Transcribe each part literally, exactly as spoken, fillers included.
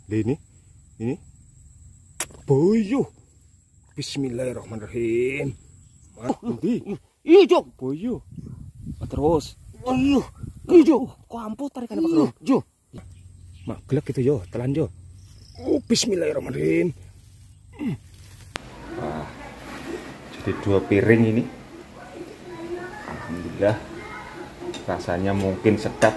ini, ini. Boyo. Bismillahirrahmanirrahim. Mati. Iya, Cok. Boyo. Terus. Ayo. Iya, Cok. Kok ampuh tarikan Pak Kron? Jo. Mak gelek gitu yo, telan yo. Oh, bismillahirrahmanirrahim. Wah. Jadi dua piring ini. Alhamdulillah. Rasanya mungkin sedap.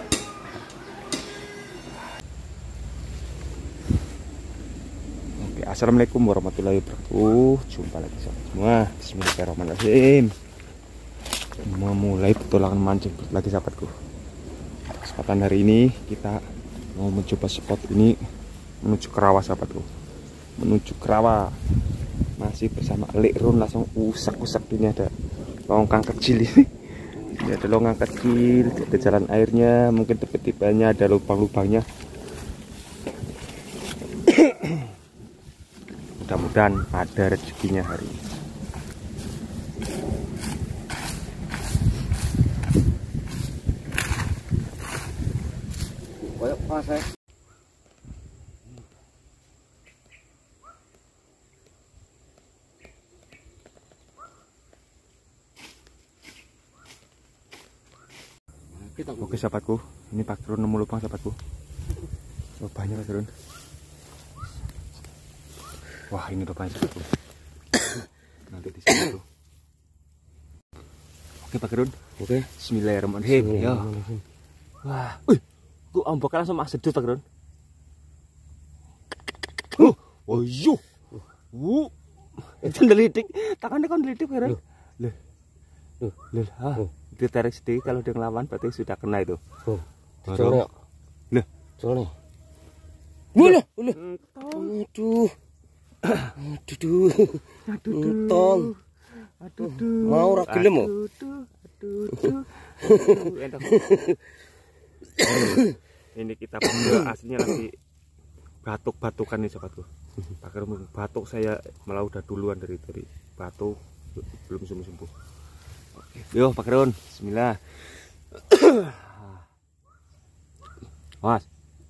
Oke, assalamualaikum warahmatullahi wabarakatuh. Jumpa lagi sobat semua. Bismillahirrahmanirrahim. Memulai petualangan mancing lagi sahabatku. Kesempatan hari ini kita mau mencoba spot ini menuju ke rawa sahabatku. Menuju ke rawa. Masih bersama Lek Run, langsung usak-usak. Ini ada longkang kecil ini. Ini ada longkang kecil, ada jalan airnya, mungkin tiba-tibanya ada lubang-lubangnya. Mudah-mudahan ada rezekinya hari ini. Kayak pas ya. Oke sahabatku, ini Pak Kron nemu lubang sahabatku. Lubangnya Pak Kron. Wah, ini lubangnya sahabatku. Nanti di sini tuh. Oke Pak Kron. Oke. Bismillahirrahmanirrahim. Ya. Wah, wih, kok ombak langsung mas sedut Pak Kron. Uh, oh yo. Wuh. Itu ndelitik, tangannya kan ndelitik Pak Kron. Loh. Loh, loh. Ah. Ditarik sedikit, kalau dia ngelawan berarti sudah kena itu. Oh, dicolok. Lah, colok. Boleh, boleh. Aduh. Aduh. Aduh. Tong. Aduh. Mau ra gelem kok. Aduh. Ini kita berdua aslinya lagi batuk-batukan nih sahabatku. Pakai batuk saya malah udah duluan dari dari batuk belum sembuh-sembuh. Yo Pak Kron, bismillah. Mas.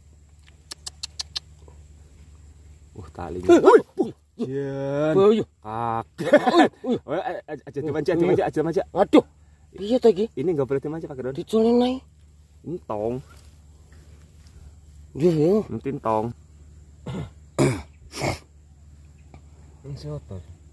Uh, talinya. Jan. Kakek. Aja dimanja, dimanja, aja manja. Aduh. Iya ta iki? Ini enggak boleh dimanja Pak Kron. Dicolong nae. Ini tong. Yo yo. Mungkin tong. Ini siapa?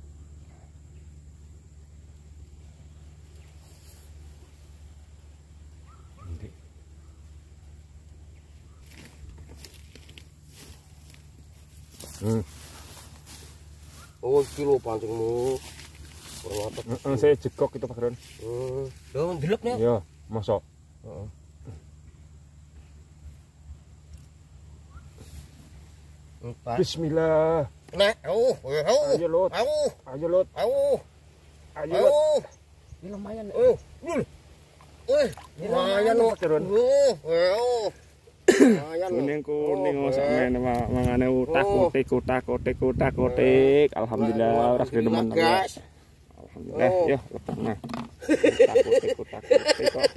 Hmm. Oh, kilo pancingmu. Kurang apa? Heeh, saya jegok itu Pak Kron. Hmm. Yo ndelep nih. Iya, mosok. Heeh. Bismillah. Nah, au, au. Ayo Lot. Au. Ayo Lot. Au. Ayo Lot. Au. Ini lumayan. Oh. Wih, lumayan Pak Kron. Oh, oh. Lumayan. Kuning-kuning oh sampean mangane utak kotek utak kotek utak kotek. Alhamdulillah ora gedemen guys. Alhamdulillah yo lepas nah. Utak kotek utak kotek kok.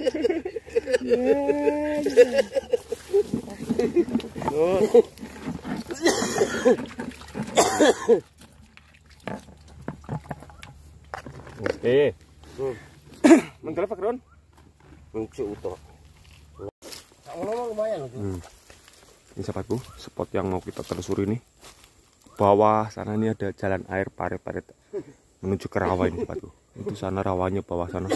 Oke. Mentel Pak Kron. Muncul utak. Lumayan loh. Hmm. Ini sahabatku, spot yang mau kita telusuri ini. Bawah sana ini ada jalan air parit-parit menuju ke rawa ini sahabatku. Itu sana rawanya bawah sana.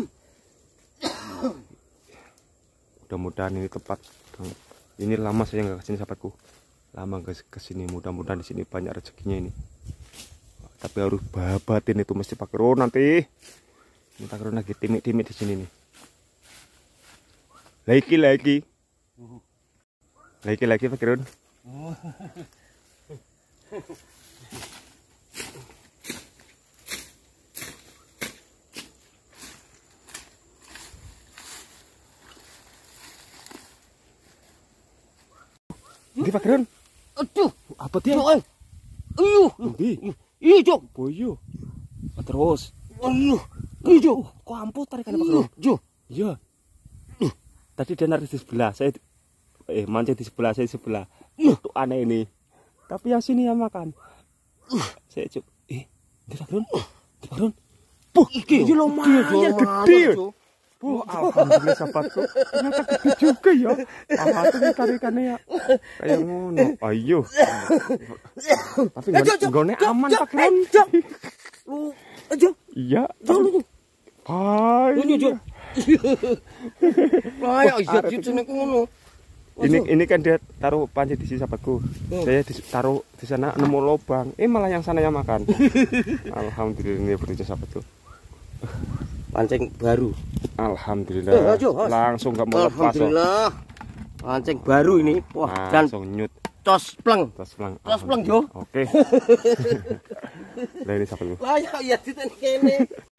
Mudah-mudahan ini tepat. Ini lama saya nggak kesini sahabatku. Lama nggak kesini. Mudah-mudahan di sini banyak rezekinya ini. Tapi harus babatin itu mesti Pak Kron nanti. Ini Pak Kron lagi timik-timik di sini nih. Lagi lagi. Lagi lagi Pak Kron. Ini Pak Kron. Aduh, apa dia? Ayo. Nanti. Iya, Cok. Boyo. Terus. Ayo. Iya, Cok. Kok ampuh tarikan Pak Kron? Jo. Iya. Tadi dia narik di sebelah, saya eh mancing di sebelah, saya di sebelah. Tuh aneh ini. Tapi yang sini yang makan. Saya cuk. Eh, di Bagrun. Di Bagrun. Puh, iki lumayan gede. Puh, alhamdulillah sahabatku. Ternyata gede juga ya. Alhamdulillah tarikannya ya. Kayak ngono. Ayo. Tapi nggone aman Pak Grun. Lu aja. Iya. Jangan. Hai. Ini aja. Lah ya iya ditene ngono. Ini ini kan dia taruh panci di sini sahabatku. Hmm. Saya taruh di sana nemu lubang. Eh malah yang sana yang makan. Alhamdulillah ini berarti sahabatku. Pancing baru. Alhamdulillah. Eh, ajo, langsung nggak mau lepas. Alhamdulillah. Pancing baru ini. Wah, langsung nyut. Tos pleng. Tos pleng. Tos pleng yo. Oke. Lah ini sahabatku. Lah ya ya ditene kene.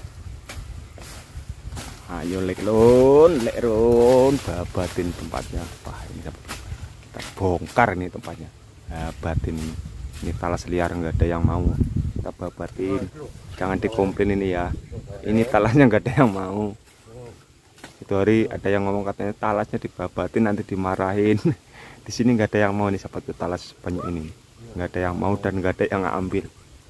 Ayo lek lon, lek ron, babatin tempatnya. Wah ini kita bongkar ini tempatnya. Babatin ini. Ini talas liar nggak ada yang mau. Kita babatin. Jangan dikomplain ini ya. Ini talasnya nggak ada yang mau. Itu hari ada yang ngomong katanya talasnya dibabatin nanti dimarahin. Di sini nggak ada yang mau nih sahabat talas banyak ini. Nggak ada yang mau dan nggak ada yang ambil.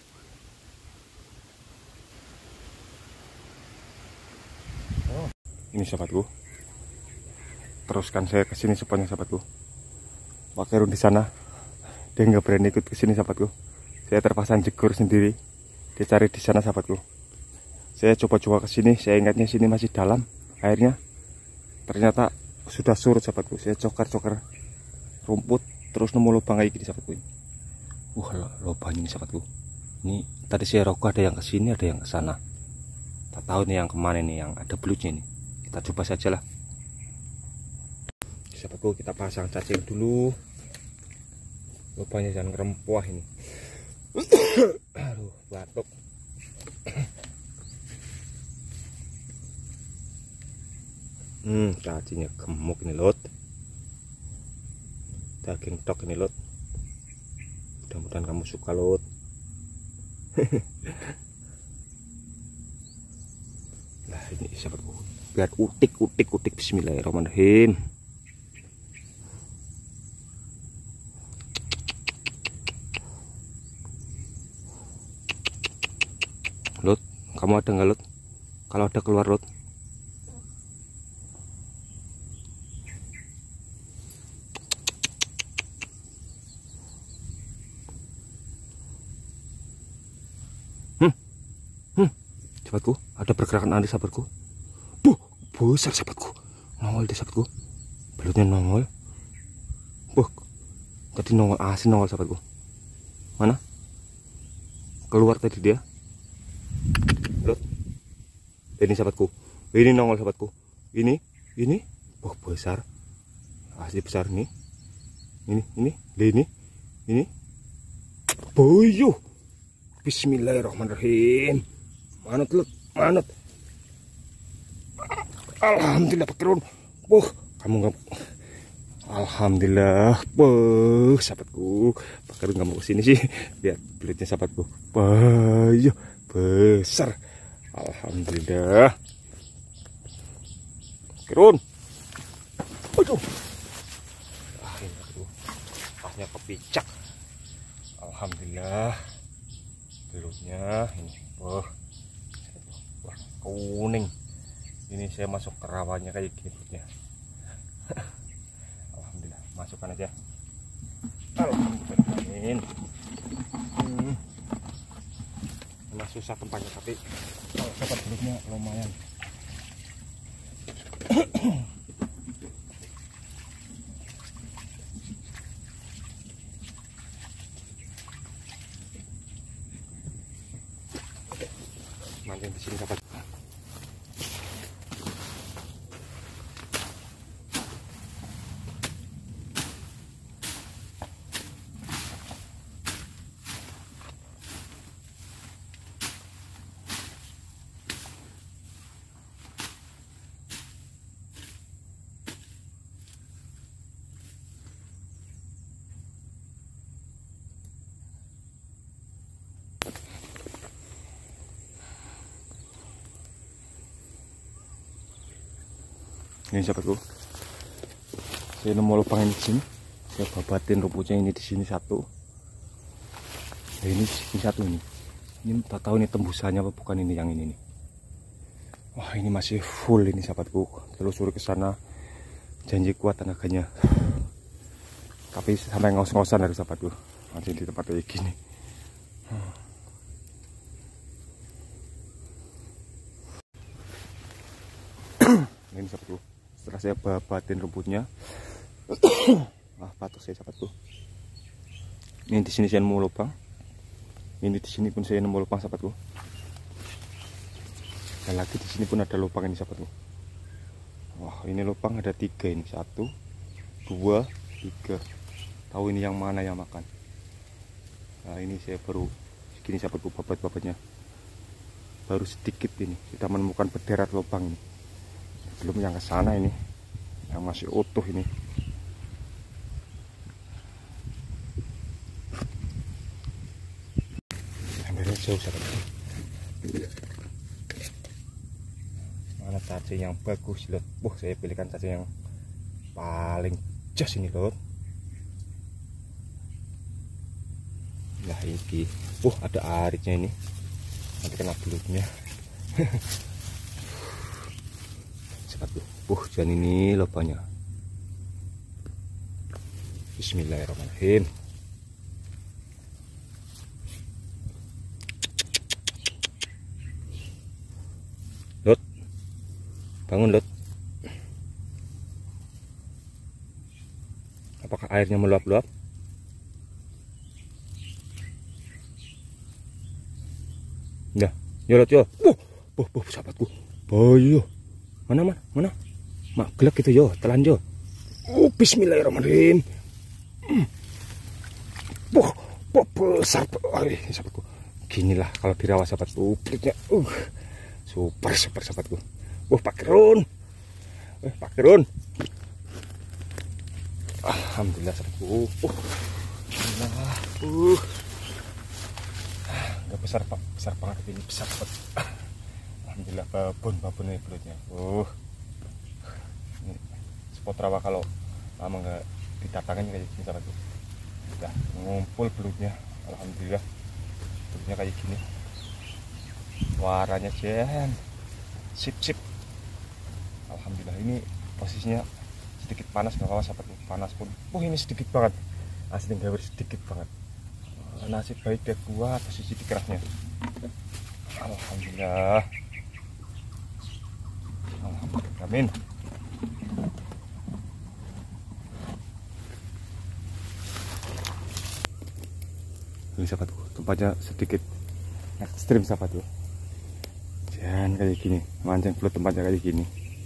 Ini sahabatku. Teruskan saya ke sini sepanjang sahabatku. Pakai run di sana. Dia nggak berani ikut ke sini sahabatku. Saya terpaksa jegur sendiri. Dia cari di sana sahabatku. Saya coba-coba ke sini. Saya ingatnya sini masih dalam airnya. Ternyata sudah surut sahabatku. Saya cokar-cokar rumput terus nemu lubang kayak gini sahabatku. Wah, lubang ini sahabatku. Ini tadi saya rokok ada yang ke sini, ada yang ke sana. Tak tahu nih yang kemana nih yang ada belutnya ini. Kita coba saja lah. Sahabatku, kita pasang cacing dulu. Lubangnya jangan ngerempuah ini. Aduh, batuk. Hmm, cacingnya gemuk ini lot. Daging tok ini lot. Mudah-mudahan kamu suka lot. Nah ini sahabatku, biar utik utik utik. Bismillahirrahmanirrahim. Lot, kamu ada nggak lot? Kalau ada keluar lot. Hmm, hmm, sahabatku, ada pergerakan aneh sahabatku. Buh, besar sahabatku. Nongol deh sahabatku. Belutnya nongol. Buh, tadi nongol asin nongol sahabatku. Mana? Keluar tadi dia. Lot. Ini sahabatku. Ini nongol sahabatku. Ini, ini. Buh, besar. Asli besar nih. Ini, ini, ini, ini. Boyo. Bismillahirrahmanirrahim. Manut lot, manut. Alhamdulillah pakai ron. Wah, kamu nggak. Alhamdulillah, wah, sahabatku. Pakai ron kamu kesini sih. Lihat belutnya sahabatku. Wah, besar. Alhamdulillah. Pakai ron. Aduh. Ah, ini aduh. Pasnya kepicak. Alhamdulillah. Belutnya ini. Wah. Wah, kuning. Ini saya masuk ke rawannya kayak gini belutnya. Alhamdulillah, masukkan aja. Alhamdulillah. Hmm. Memang susah tempatnya tapi kalau dapat belutnya lumayan. Mancing di sini dapat. Ini sahabatku, saya nemu lubang ini di sini. Saya babatin rumputnya ini di sini satu. Nah, ini, ini satu ini. Ini tak tahu ini tembusannya apa bukan, ini yang ini nih. Wah, ini masih full ini sahabatku. Telusuri ke sana. Janji kuat tenaganya. Tapi sampai ngos-ngosan harus sahabatku. Masih di tempat kayak gini. Ini sahabatku. Setelah saya babatin rumputnya. Wah, patok saya sahabatku. Ini di sini saya nemu lubang. Ini di sini pun saya nemu lubang sahabatku. Dan lagi di sini pun ada lubang ini sahabatku. Wah, ini lubang ada tiga ini. Satu, dua, tiga. Tahu ini yang mana yang makan. Nah, ini saya baru segini sahabatku, babat-babatnya. Baru sedikit ini. Kita menemukan berderet lubang ini. Belum yang ke sana ini. Yang masih utuh ini. Ambilnya jauh sahabatku. Mana cacing yang bagus lot. Wah, saya pilihkan cacing yang paling jos ini lot. Nah, ini wah, ada aritnya ini. Nanti kena belutnya. Sahabatku, wah, jangan ini lubangnya. Bismillahirrahmanirrahim. Lot, bangun Lot. Apakah airnya meluap-luap? Ya, yo Lot yo. Buh, buh, buh, sahabatku. Boyo. Mana mana mana? Mak gelek gitu yo, telan yo. Oh, bismillahirrahmanirrahim. Hmm. Buh, buh, besar. Ay, sahabatku. Ginilah kalau dirawat sahabatku. Pelitnya. Uh. Super, super sahabatku. Wah, Pak Kirun. Eh, Pak Kirun. Alhamdulillah sahabatku. Uh. Alhamdulillah. Uh. Enggak besar, Pak. Besar banget ini, besar banget. Alhamdulillah, babon, babon ini belutnya. Uh. Ini spot rawa kalau lama enggak ditatangin kayak gini sahabatku. Udah ngumpul belutnya. Alhamdulillah. Belutnya kayak gini. Warnanya jen sip sip. Alhamdulillah, ini posisinya sedikit panas, nggak apa-apa sahabatku. Panas pun, oh ini sedikit banget, asli nggak sedikit banget. Nasib baik dia kuat posisi di kerasnya. Alhamdulillah. Alhamdulillah, amin. Ini sahabatku, tempatnya sedikit ekstrim sahabatku. Jangan kayak gini, mancing belut tempatnya kayak gini.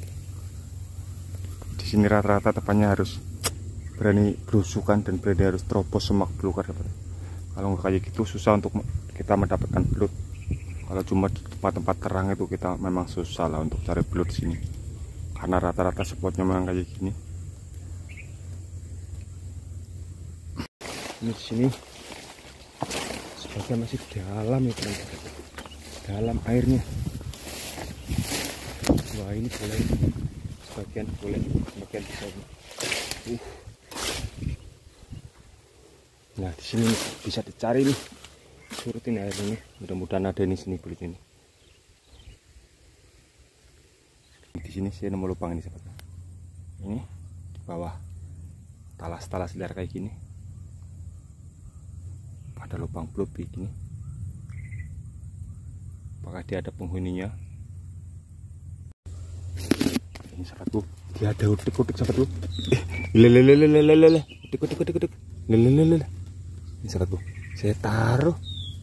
Di sini rata-rata tempatnya harus berani berusukan dan berani harus terobos semak belukar sahabat. Kalau nggak kayak gitu susah untuk kita mendapatkan belut. Kalau cuma di tempat-tempat terang itu kita memang susah lah untuk cari belut sini. Karena rata-rata spotnya memang kayak gini. Ini di sini sebagian masih dalam ya teman-teman. Dalam airnya. Wah, ini boleh, sebagian boleh, sebagian bisa. Uh. Nah, di sini nih, bisa dicari nih, surutin air ini. Mudah-mudahan ada di sini belut ini. Di sini saya nemu lubang ini sahabat. Ini di bawah talas-talas liar kayak gini. Ada lubang belut begini. Apakah dia ada penghuninya? Ini sahabatku, dia ada utik-utik sahabatku. Eh, lele lele lele lele, utik-utik utik-utik. Lele lele. Ini sahabatku, saya taruh.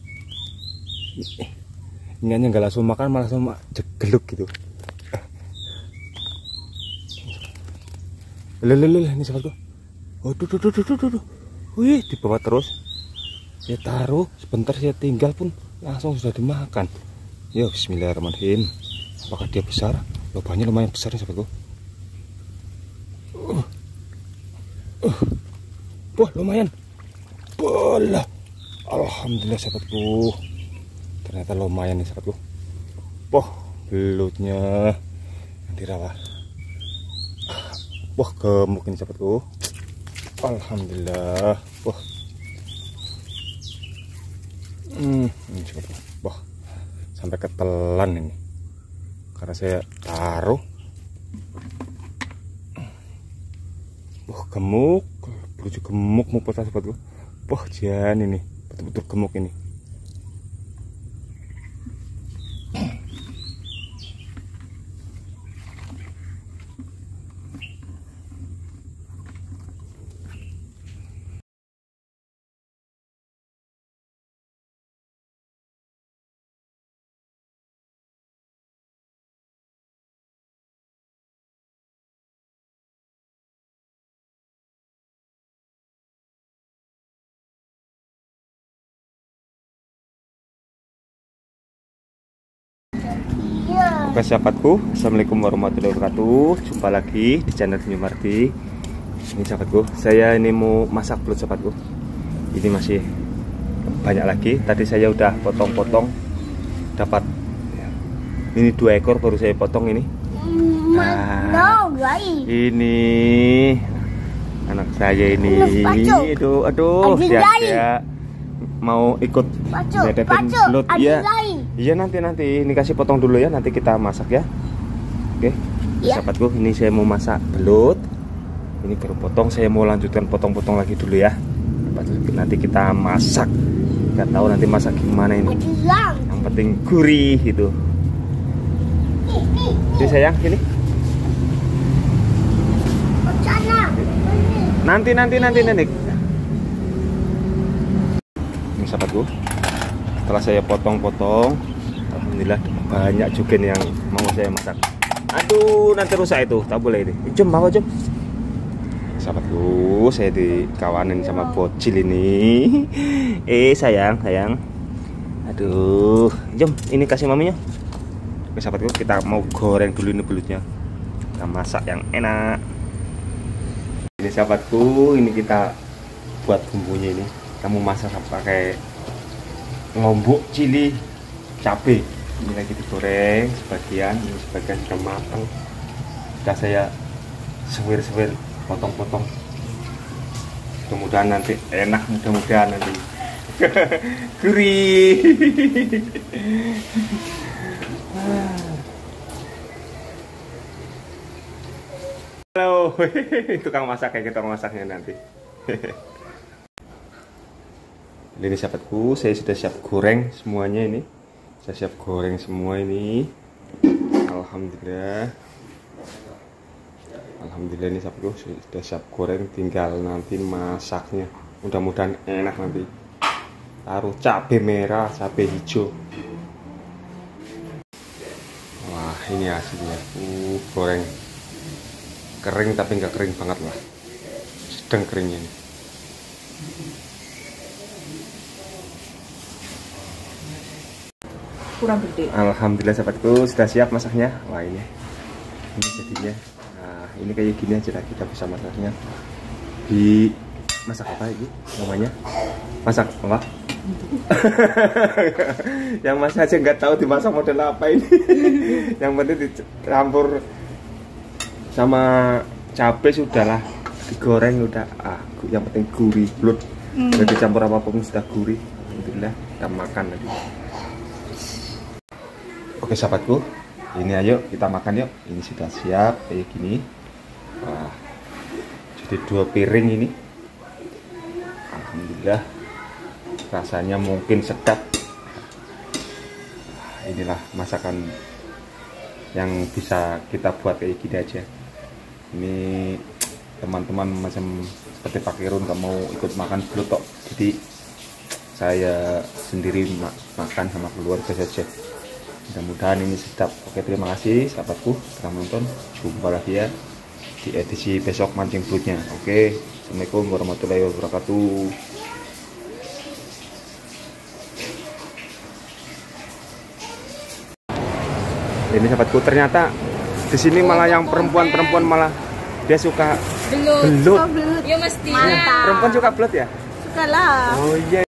Ini hanya nggak langsung makan, malah langsung jegeluk gitu. Lele lele, ini sahabatku. Oh, tuh tuh tuh tuh tuh tuh. Wih, di bawah terus. Saya taruh, sebentar saya tinggal pun langsung sudah dimakan. Ya, bismillahirrahmanirrahim. Apakah dia besar? Lubangnya lumayan besar ya sahabatku. Uh. Uh. Wah, lumayan. Bola. Alhamdulillah sahabatku. Ternyata lumayan nih sahabatku. Wah, belutnya yang dirawat. Wah, gemuk ini sahabatku. Alhamdulillah. Wah. sahabatku. Wah, sampai ketelan ini karena saya taruh. Wah, gemuk, lucu gemuk mau potong sahabatku. Wah, jangan ini betul-betul gemuk ini. Oke sahabatku, assalamualaikum warahmatullahi wabarakatuh. Jumpa lagi di channel Senyumardi. Ini sahabatku, saya ini mau masak belut sahabatku. Ini masih banyak lagi. Tadi saya udah potong-potong, dapat ini dua ekor baru saya potong ini. Nah, ini anak saya ini. Aduh, aduh, siap-siap mau ikut ngedetin belut ya. Iya nanti nanti ini kasih potong dulu ya, nanti kita masak ya. Oke ya. Sahabatku, ini saya mau masak belut. Ini baru potong, saya mau lanjutkan potong-potong lagi dulu ya. Nanti kita masak. Nggak tahu nanti masak gimana ini. Yang penting gurih gitu. Ini sayang ini. Nanti nanti nanti nanti. Ini sahabatku, setelah saya potong-potong, alhamdulillah banyak juga nih yang mau saya masak. Aduh, nanti rusak itu, tak boleh ini. Jom bawa jom. Sahabatku, saya dikawanin sama bocil ini. Eh sayang, sayang. Aduh, jom ini kasih maminya. Oke sahabatku, kita mau goreng dulu ini belutnya. Kita masak yang enak. Ini sahabatku, ini kita buat bumbunya ini. Kamu masak pakai lombok, cili, cabai. Ini lagi digoreng sebagian, ini sebagian sudah matang. Sudah saya sewir-sewir, potong-potong. Mudah-mudahan nanti enak, mudah-mudahan nanti gurih. Halo, tukang masak kayak kita masaknya nanti. Ini sahabatku, saya sudah siap goreng semuanya ini. Saya siap goreng semua ini. Alhamdulillah. Alhamdulillah ini sahabatku sudah siap goreng, tinggal nanti masaknya. Mudah-mudahan enak nanti. Taruh cabai merah, cabai hijau. Wah, ini hasilnya. Uh, goreng. Kering tapi nggak kering banget lah. Sedang keringnya ini. Kurang gede. Alhamdulillah sahabatku sudah siap masaknya. Wah ini ini jadinya. Nah ini kayak gini aja lah, kita bisa masaknya. Di masak apa ini namanya? Masak apa? Yang masih aja nggak tahu dimasak model apa ini. Yang penting dicampur sama cabai sudahlah, digoreng udah. Ah yang penting gurih, belut. Hmm. Udah dicampur apapun sudah gurih. Alhamdulillah kita makan lagi. Oke sahabatku, ini ayo kita makan yuk. Ini sudah siap kayak gini. Wah, jadi dua piring ini. Alhamdulillah, rasanya mungkin sedap. Inilah masakan yang bisa kita buat kayak gini aja. Ini teman-teman macam seperti Pak Kirun gak mau ikut makan belut tok. Jadi saya sendiri makan sama keluarga saja. Mudah-mudahan ini sedap. Oke, terima kasih sahabatku telah menonton. Jumpa lagi ya di edisi besok mancing belutnya. Oke, assalamualaikum warahmatullahi wabarakatuh. Ini sahabatku, ternyata di sini malah yang perempuan-perempuan malah dia suka belut. Belut. Belut. Ya mesti. Perempuan suka belut ya? Suka lah. Oh iya.